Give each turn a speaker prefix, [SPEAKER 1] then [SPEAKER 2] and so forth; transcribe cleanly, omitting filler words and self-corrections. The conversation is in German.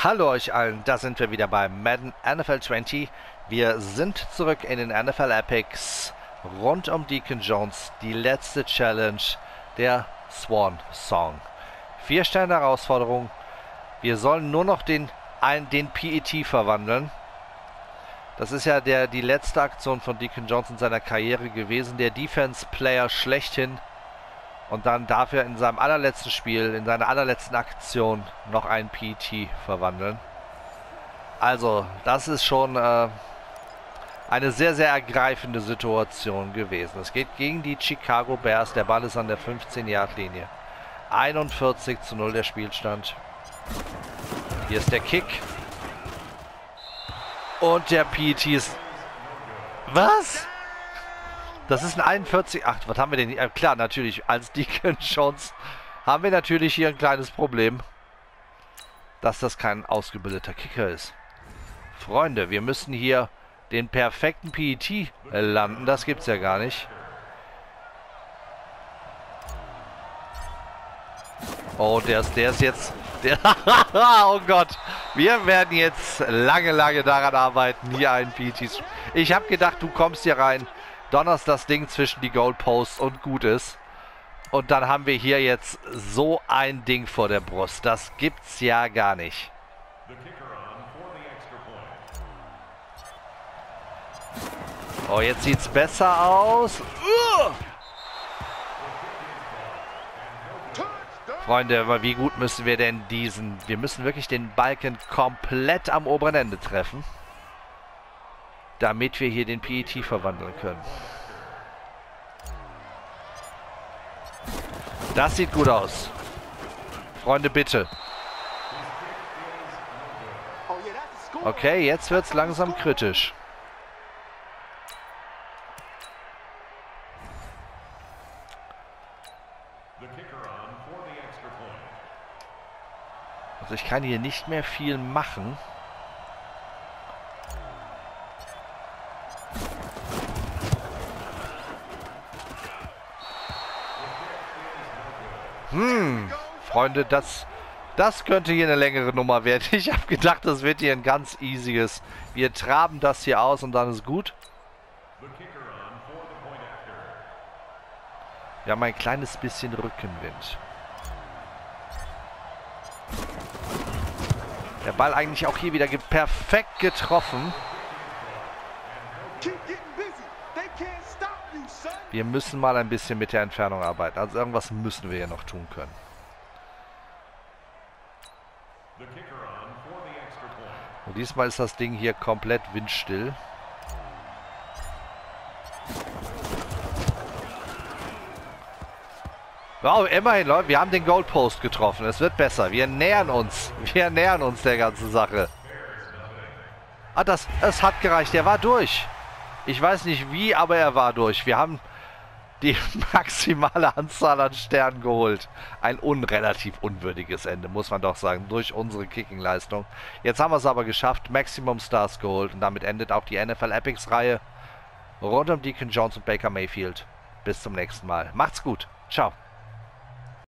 [SPEAKER 1] Hallo euch allen, da sind wir wieder bei Madden NFL 20. Wir sind zurück in den NFL Epics rund um Deacon Jones, die letzte Challenge, der Swan Song. 4 Sterne Herausforderung. Wir sollen nur noch den PET verwandeln. Das ist ja die letzte Aktion von Deacon Jones in seiner Karriere gewesen, der Defense Player schlechthin. Und dann darf er in seinem allerletzten Spiel, in seiner allerletzten Aktion noch einen PET verwandeln. Also, das ist schon eine sehr, sehr ergreifende Situation gewesen. Es geht gegen die Chicago Bears. Der Ball ist an der 15-Yard-Linie. 41:0 der Spielstand. Hier ist der Kick. Und der PET ist... Was? Das ist ein 41... Ach, was haben wir denn? Klar, natürlich, als Deacon Jones haben wir natürlich hier ein kleines Problem, dass das kein ausgebildeter Kicker ist. Freunde, wir müssen hier den perfekten PET landen. Das gibt's ja gar nicht. Oh, der ist jetzt... oh Gott, wir werden jetzt lange daran arbeiten, hier einen PET... Ich habe gedacht, du kommst hier rein, donnerst das Ding zwischen die Goalposts und gut ist. Und dann haben wir hier jetzt so ein Ding vor der Brust. Das gibt's ja gar nicht. Oh, jetzt sieht's besser aus. Freunde, aber wie gut müssen wir denn diesen... Wir müssen wirklich den Balken komplett am oberen Ende treffen, damit wir hier den PET verwandeln können. Das sieht gut aus. Freunde, bitte. Okay, jetzt wird es langsam kritisch. Also ich kann hier nicht mehr viel machen. Freunde, das könnte hier eine längere Nummer werden. Ich habe gedacht, das wird hier ein ganz easyes. Wir traben das hier aus und dann ist gut. Wir haben ein kleines bisschen Rückenwind. Der Ball eigentlich auch hier wieder perfekt getroffen. Wir müssen mal ein bisschen mit der Entfernung arbeiten. Also irgendwas müssen wir ja noch tun können. Und diesmal ist das Ding hier komplett windstill. Wow, immerhin, Leute, wir haben den Goalpost getroffen. Es wird besser. Wir nähern uns. Wir nähern uns der ganzen Sache. Ah, es hat gereicht. Er war durch. Ich weiß nicht wie, aber er war durch. Wir haben die maximale Anzahl an Sternen geholt. Ein relativ unwürdiges Ende, muss man doch sagen, durch unsere Kicking-Leistung. Jetzt haben wir es aber geschafft, Maximum Stars geholt und damit endet auch die NFL Epics-Reihe rund um Deacon Jones und Baker Mayfield. Bis zum nächsten Mal. Macht's gut. Ciao.